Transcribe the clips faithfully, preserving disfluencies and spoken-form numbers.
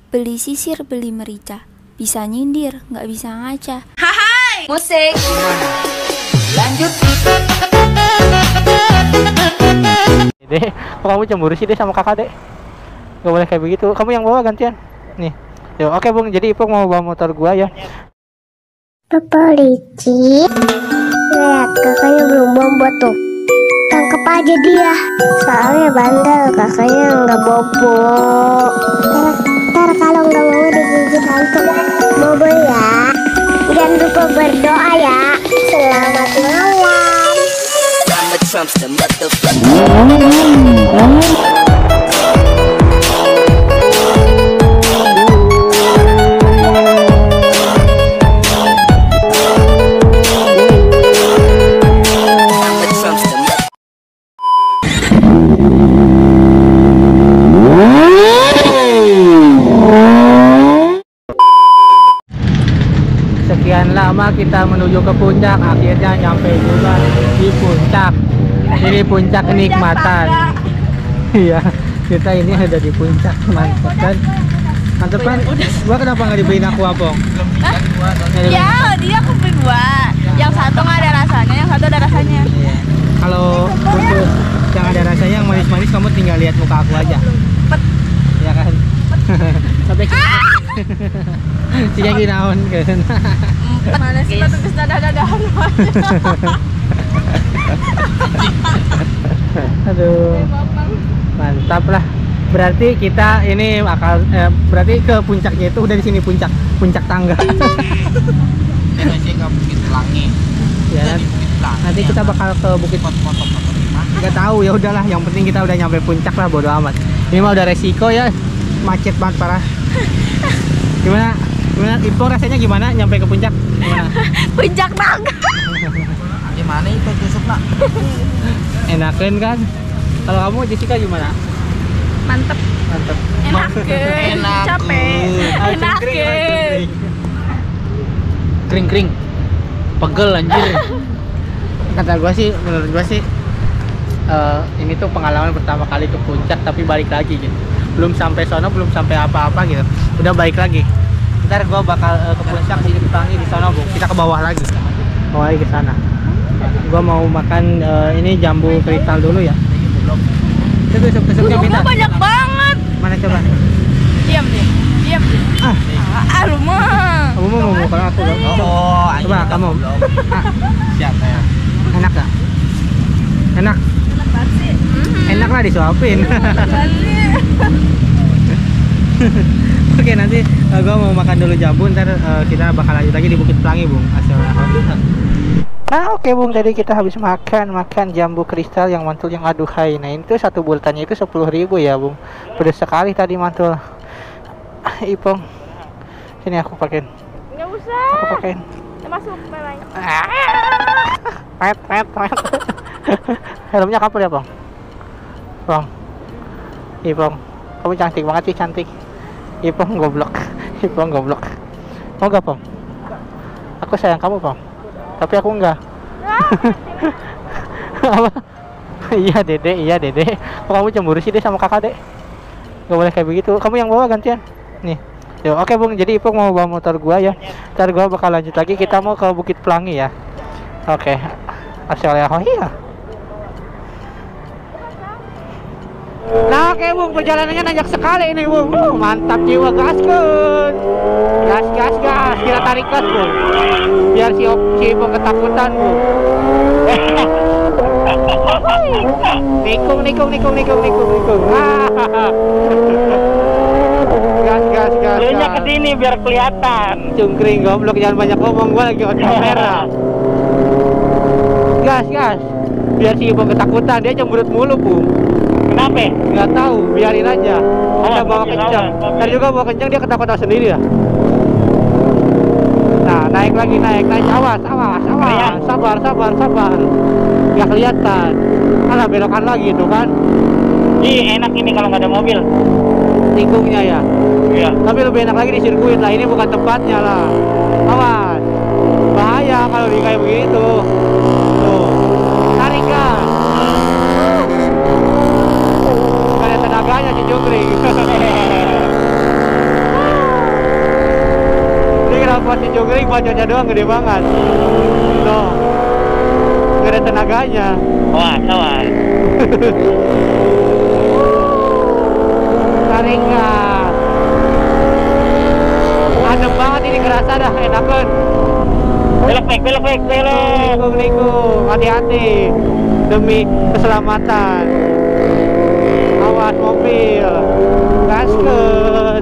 Beli sisir, beli merica. Bisa nyindir, nggak bisa ngaca. Hai, musik. Lanjut. Dek, kok kamu cemburu sih deh sama kakak dek? Gak boleh kayak begitu. Kamu yang bawa gantian. Nih. Yo, oke Bung. Jadi Ipung mau bawa motor gua ya. Papa licik. Lihat kakaknya belum bobo tuh. Tangkap aja dia. Soalnya bandel kakaknya nggak bobo. Ntar, ntar kalau nggak mau digigit hantu bobo ya. Jangan lupa berdoa ya. Selamat malam. I'm a Trumpster, motherfucker. Sekian lama kita menuju ke puncak, akhirnya nyampe juga di puncak. Ini puncak kenikmatan. Iya, kita ini ada di puncak, mantap kan? Mantap kan? Gua kenapa nggak dibeliin aku apong? Ya, dia kopi gua. Yang satu nggak ada rasanya, yang satu ada rasanya. Kalau untuk yang ada rasanya yang manis-manis, kamu tinggal lihat muka aku aja. Ya kan? Sampai Cia ginaon kan. Mana sih tuh geus dadah-dadahan Aduh. Mantap lah. Berarti kita ini akal eh, berarti ke puncaknya itu udah di sini puncak, puncak tangga. Kita sih ke Bukit Pelangi. Ya, nanti kita bakal ke Bukit Foto-foto Nggak tahu, ya udahlah, yang penting kita udah nyampe puncak lah, bodo amat. Ini mah udah resiko ya, macet banget parah. Gimana? Gimana? Ipung rasanya gimana nyampe ke puncak? Gimana? Puncak tangga. Di mana itu tusuk nak? Enakan kan? Kalau kamu Jessica gimana? Mantep. Mantap. Enakeun. Enak. Capek. Enakeun. Kring-kring. Pegel anjir. Kata gua sih, menurut gua sih uh, ini tuh pengalaman pertama kali ke puncak tapi balik lagi gitu. Belum sampai sono, belum sampai apa-apa gitu. Udah balik lagi. Ntar gua bakal uh, ke puncak di Pelangi di sono, Bung. Kita ke bawah lagi. Bawah lagi ke sana. Gua mau makan uh, ini jambu kristal dulu ya. Itu besok-besoknya minta. Banyak banget. Mana coba? Diam deh. Diam deh. Ah, Ah, lu mah. kamu mau mau kalau aku dong. Oh, Coba kamu. Ah, siapa ya? enak gak? Enak. Enak lah disuapin. Oke, nanti uh, gue mau makan dulu jambu, ntar uh, kita bakal lanjut lagi di Bukit Pelangi, Bung. Nah, oke Bung, tadi kita habis makan makan jambu kristal yang mantul yang aduhai. Nah, itu satu bulatannya itu sepuluh ribu ya, Bung. Pedas sekali tadi mantul. Ipung, sini aku pakein. Nggak usah. Aku pakein. Masuk memang. Pet, pet, pet. Helmnya kapal ya, Bang? Bang. Ipung, kamu cantik banget sih, cantik. Ipung goblok. Ipung goblok. Mau gak, Bang? Aku sayang kamu, Bang. Tapi aku enggak. Apa? Iya, Dede, iya, Dede. Kok kamu cemburu sih deh sama kakak, Dek? Gak boleh kayak begitu. Kamu yang bawa gantian. Nih. Yo, oke, Bung. Jadi Ipung mau bawa motor gua ya. Ntar gua bakal lanjut lagi. Kita mau ke Bukit Pelangi ya. Oke. Assalamualaikum. Iya. Nah, oke Bung, perjalanannya nanjak sekali ini, Bung. Uh, mantap jiwa, gaskun. Gas, gas, gas. Kita tarik gas, Bung. Biar si si Ipung ketakutan, Bung. Nikung, nikung, nikung, nikung, nikung, nikung. Gas, gas, gas. Lunya kesini biar kelihatan. Cungkring, goblok, jangan banyak ngomong, gua lagi on kamera. Gas, gas. Biar si Ipung ketakutan, dia cemberut mulu, Bung. Kenapa? Nggak tahu, biarin aja. Kita Oh, bawa mobil kencang. lawan, Tadi juga bawa kencang, dia ketakutan sendiri ya. Nah, naik lagi, naik, naik. Awas, awas, awas. Kayak. Sabar, sabar, sabar. Nggak kelihatan. Alah, belokan lagi tuh kan. Ih, enak ini kalau nggak ada mobil. Tikungnya ya. Iya. Tapi lebih enak lagi di sirkuit lah. Ini bukan tempatnya lah. Awas. Bahaya kalau di kayak begitu. Tuh. Tarik kan. Gak ada tenaganya si Jungkring. bacotnya doang gede banget. Tuh. Gak ada tenaganya. Awas, awas. Tarik gas. Adem banget ini, kerasa dah, enakan. Belok baik, belok baik, belok. Assalamualaikum, hati-hati demi keselamatan. Awas mobil, gaskeun.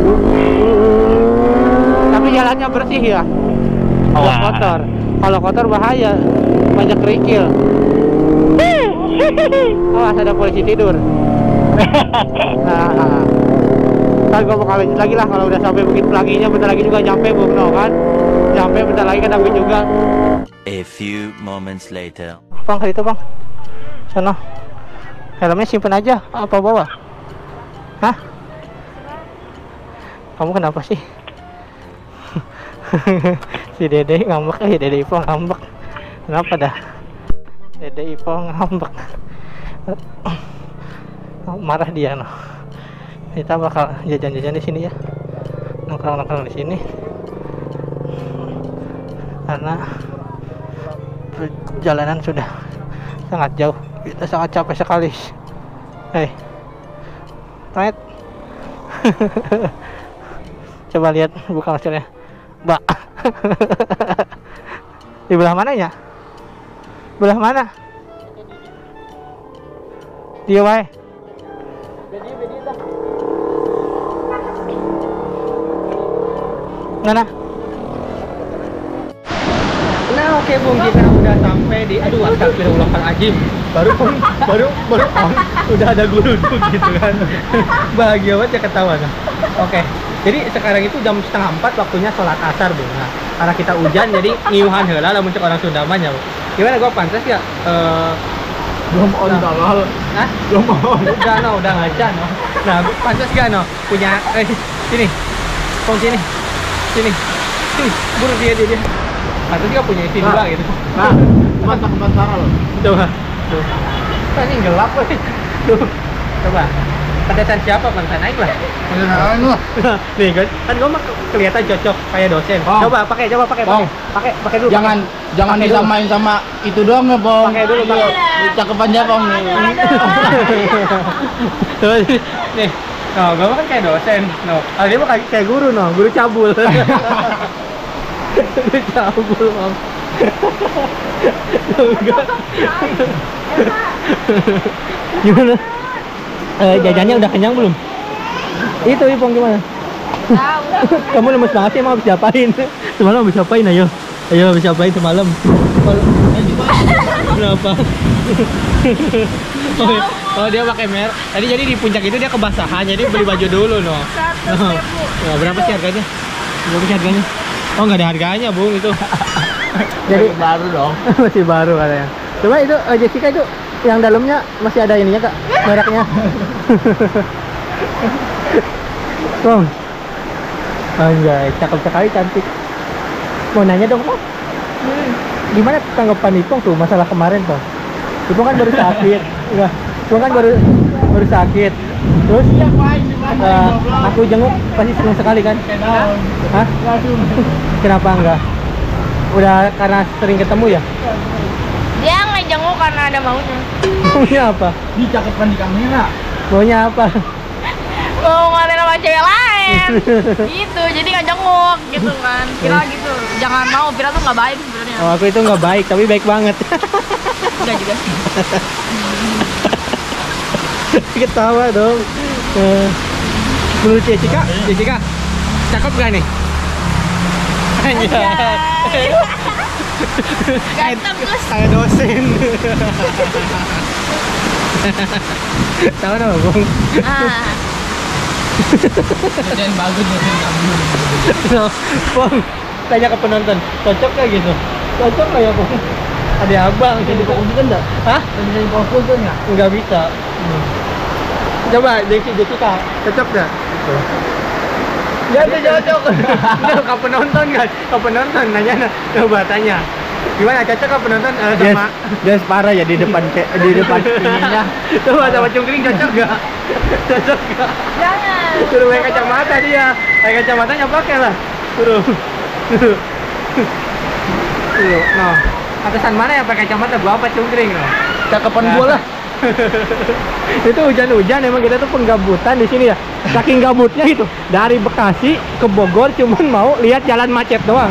Tapi jalannya bersih ya. Kalau Awas. kotor, kalau kotor bahaya, banyak kerikil. Awas ada polisi tidur. Nah, ntar gue bakal lanjut lagi lah kalau udah sampai Bukit Pelanginya. Bentar lagi juga nyampe Bung No kan. Nyampe bentar lagi kan sampai juga. A few moments later. Bang, itu bang, sana helmnya simpen aja apa bawa? Hah? Kamu kenapa sih? Si Dede ngambek, eh Dede Ipo ngambek. Kenapa dah? Dede Ipo ngambek. Marah dia noh. Kita bakal jajan-jajan di sini ya. Nongkrong-nongkrong di sini. Karena perjalanan sudah sangat jauh, kita sangat capek sekali. Hei, right? Coba lihat buka maskernya, Mbak. Di belah mananya? Belah mana? Dia wae. Mana? Nah, oke Bung, kita udah sampai di, aduh astagfirullahaladzim, baru baru baru on, udah ada guluduk gitu kan. Bahagia banget ya ketawa. Nah. Oke, jadi sekarang itu jam setengah empat waktunya sholat asar Bung. Nah, karena kita hujan jadi ngiuhan heula lamun cek orang Sunda mah nya. Gimana gua pantas ya? Uh, Belum on tolol. Hah? Belum on. Udah no, udah ngaca no. Nah, pantas gak no? Punya, eh sini, Bung sini, sini, sini, buru dia dia dia. Atau dia punya isi dua gitu. Nah, mantap tempat sarah loh. Coba. Tuh. Kan ini gelap weh. Tuh. Coba. Pedesan siapa bang? Naik lah. Pedesan lu. Nih kan, kan gua mah kelihatan cocok kayak dosen. Bang. Coba pakai, coba pakai, Bang. pakai. Pakai, pakai dulu. Jangan pakai. jangan Pakai disamain sama itu doang ya, Bang. Pakai dulu, pakai. Cakepannya, Bang. Tuh, nih. No, gua mah kan kayak dosen. No. Ah, dia mah kayak guru, no. Guru cabul. Guru cabul, Bang. Gimana? Eh, jajannya udah kenyang belum? Itu Ipong gimana? Kamu lemes banget sih, emang habis diapain? Semalam habis diapain ayo? Ayo habis diapain semalam? Kenapa? Oh, oh dia pakai merek. Tadi jadi di puncak itu dia kebasahan, jadi beli baju dulu no. No. Nah, berapa sih harganya? Berapa sih harganya? Oh nggak ada harganya Bung itu. Jadi baru dong. masih baru katanya. Coba itu uh, Jessica itu yang dalamnya masih ada ininya kak, mereknya. Bang, anjay, cakep sekali, cantik. Mau nanya dong Bang, gimana tanggapan Ipong tuh masalah kemarin Bang? Ipong kan baru sakit, enggak? Ipong kan baru baru sakit. Terus uh, aku jenguk pasti senang sekali kan? Hah? Kenapa enggak? Udah karena sering ketemu ya? Dia ngejenguk karena ada maunya. Maunya apa? Di cakepan di kamera. Maunya apa? Mau ngatain sama cewek lain. Gitu, jadi ngejenguk gitu kan. Kira gitu. Jangan mau, Pira tuh nggak baik sebenarnya. Oh, aku itu nggak baik, tapi baik banget. Enggak juga sih. Ketawa dong. Uh, menurut Jessica, Jessica, cakep gak nih? Anjay. Ganteng terus. Kayak dosen. Tahu nama Bung? Ah. Dosen bagus, dosen kamu. No, Bung, tanya ke penonton, cocok gak gitu? Cocok gak ya Bung? Ada abang. Jadi fokus kan enggak? Hah? Jadi fokus kan enggak? Nggak bisa. Hmm. Coba Jessica, Jessica, cocok gak? Ya tuh cocok. Nah, ke penonton kan, ke penonton nanya, coba tanya. Gimana cocok ke penonton uh, sama? Dia parah ya di depan di depan ininya. Coba sama cungkring cocok gak? Cocok gak? Jangan. Suruh pakai kacamata dia, pakai kacamatanya pakai lah. Suruh. Iya, no. Atasan mana yang pakai kacamata gua apa cungkring no? Cakapan gua lah. Itu hujan-hujan emang kita tuh penggabutan di sini ya. Saking gabutnya gitu. Dari Bekasi ke Bogor cuman mau lihat jalan macet doang.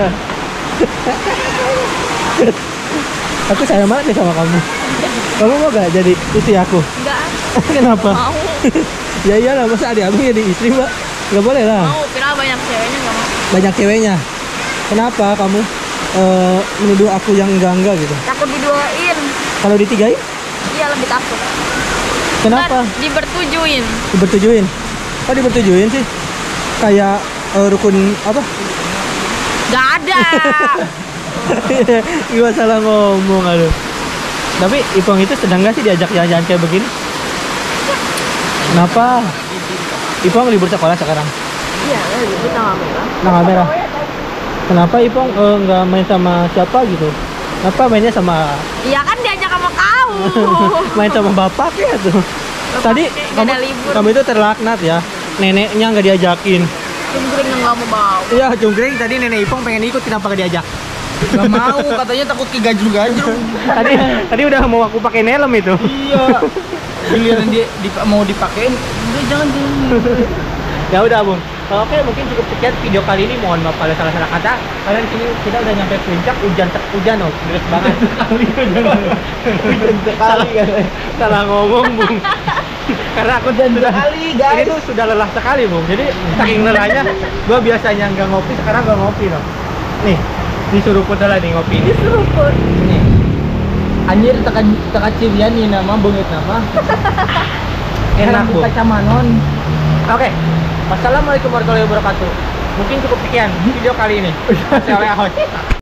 Aku sayang banget nih sama kamu. Kamu mau gak jadi istri aku? Enggak. Kenapa? Mau. Ya iyalah, masa adik abang jadi istri mbak? Gak boleh lah. Mau, kira banyak ceweknya nggak mau. Banyak ceweknya. Kenapa kamu eh, menuduh aku yang enggak-enggak gitu? Takut diduain. Kalau ditigain? Iya, lebih takut. Kenapa? Ntar dibertujuin. Dibertujuin? Kok dibertujuin sih? Kayak eh, rukun apa? Gak ada. Gua salah ngomong aduh. Tapi Ipong itu sedang gak sih diajak jalan-jalan kayak begini? Kenapa? Ipong libur sekolah sekarang? Iya, itu tanggal merah. Tanggal merah. Kenapa Ipong eh, nggak main sama siapa gitu? Kenapa mainnya sama Iya kan diajak sama kau. main sama bapak ya tuh? Tadi Bapaknya kamu nggak ada libur. kamu itu terlaknat ya. Neneknya nggak diajakin. Cungkring yang nggak mau bawa. Iya, Cungkring tadi nenek Ipong pengen ikut, kenapa gak diajak? Gak mau, katanya takut kegajul-gajul. Tadi tadi udah mau aku pakai helm itu. Iya. Giliran dia di- mau dipakein, udah jangan jangan. Ya udah Bung. Oke, mungkin cukup sekian video kali ini. Mohon maaf kalau salah-salah kata. Kalian sini kita udah nyampe puncak, hujan tek hujan oh, deras banget. Hujan sekali kan. Salah ngomong Bung. Karena aku sudah sekali, guys. ini tuh sudah lelah sekali Bung. Jadi saking lelahnya, gua biasanya nggak ngopi, sekarang gak ngopi loh. Nih, disuruh putar lagi ngopi. Disuruh Nih. Anjir tekan tekan cirian nih nama bengit nama. Enak Bung. Kacamanon. Oke. Wassalamualaikum warahmatullahi wabarakatuh. Mungkin cukup sekian video kali ini. Saya Ahoj.